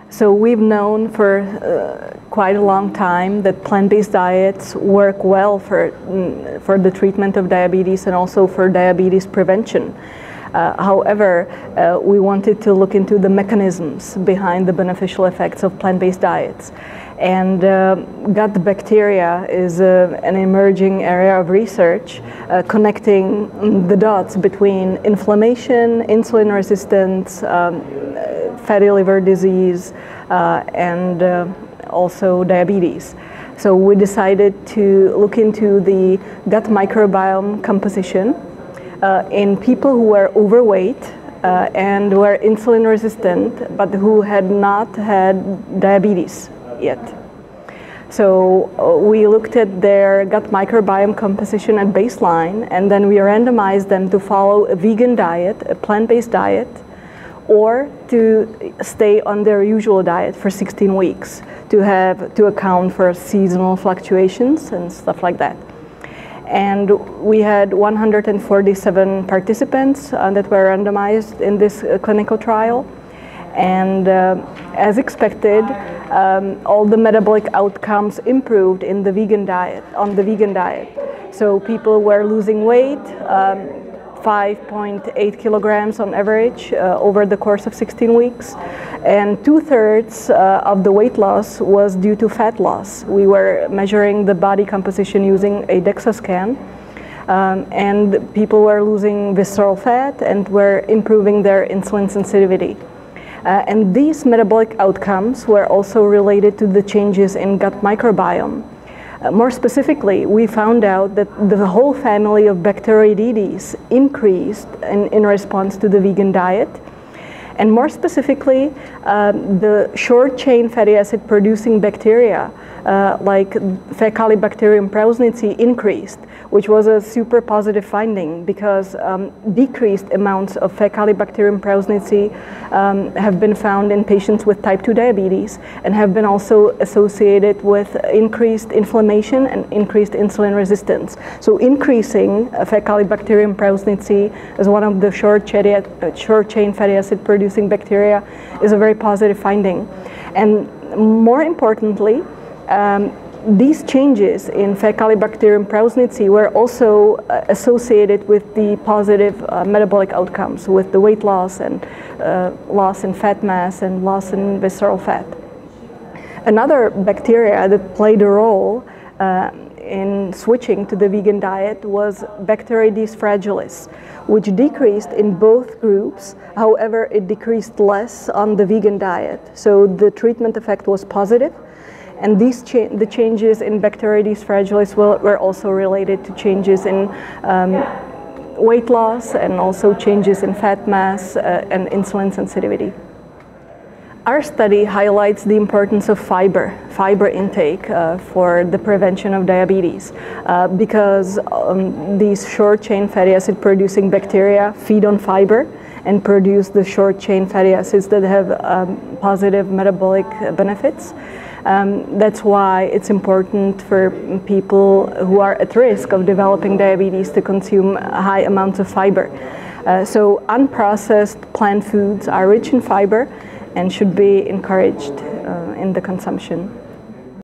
So we've known for quite a long time that plant-based diets work well for the treatment of diabetes and also for diabetes prevention. However, we wanted to look into the mechanisms behind the beneficial effects of plant-based diets. And gut bacteria is an emerging area of research connecting the dots between inflammation, insulin resistance, fatty liver disease, and also diabetes. So we decided to look into the gut microbiome composition in people who were overweight and were insulin resistant, but who had not had diabetes yet. So we looked at their gut microbiome composition at baseline, and then we randomized them to follow a vegan diet, a plant-based diet, or to stay on their usual diet for 16 weeks to account for seasonal fluctuations and stuff like that. And we had 147 participants that were randomized in this clinical trial. And as expected, all the metabolic outcomes improved in the vegan diet, on the vegan diet. So people were losing weight, 5.8 kilograms on average over the course of 16 weeks. And 2/3 of the weight loss was due to fat loss. We were measuring the body composition using a DEXA scan. And people were losing visceral fat and were improving their insulin sensitivity. And these metabolic outcomes were also related to the changes in gut microbiome. More specifically, we found out that the whole family of Bacteroidetes increased in response to the vegan diet. And more specifically, the short-chain fatty acid producing bacteria, like Faecalibacterium prausnitzii, increased, which was a super positive finding because decreased amounts of Faecalibacterium prausnitzii have been found in patients with type 2 diabetes and have been also associated with increased inflammation and increased insulin resistance. So increasing Faecalibacterium prausnitzii as one of the short-chain fatty acid producing bacteria is a very positive finding. And more importantly, these changes in Faecalibacterium prausnitzii were also associated with the positive metabolic outcomes, with the weight loss and loss in fat mass and loss in visceral fat. Another bacteria that played a role in switching to the vegan diet was Bacteroides fragilis, which decreased in both groups. However, it decreased less on the vegan diet. So the treatment effect was positive. And the changes in Bacteroides fragilis were also related to changes in weight loss and also changes in fat mass and insulin sensitivity. Our study highlights the importance of fiber intake for the prevention of diabetes because these short-chain fatty acid producing bacteria feed on fiber and produce the short-chain fatty acids that have positive metabolic benefits. That's why it's important for people who are at risk of developing diabetes to consume high amounts of fiber. So unprocessed plant foods are rich in fiber and should be encouraged in the consumption.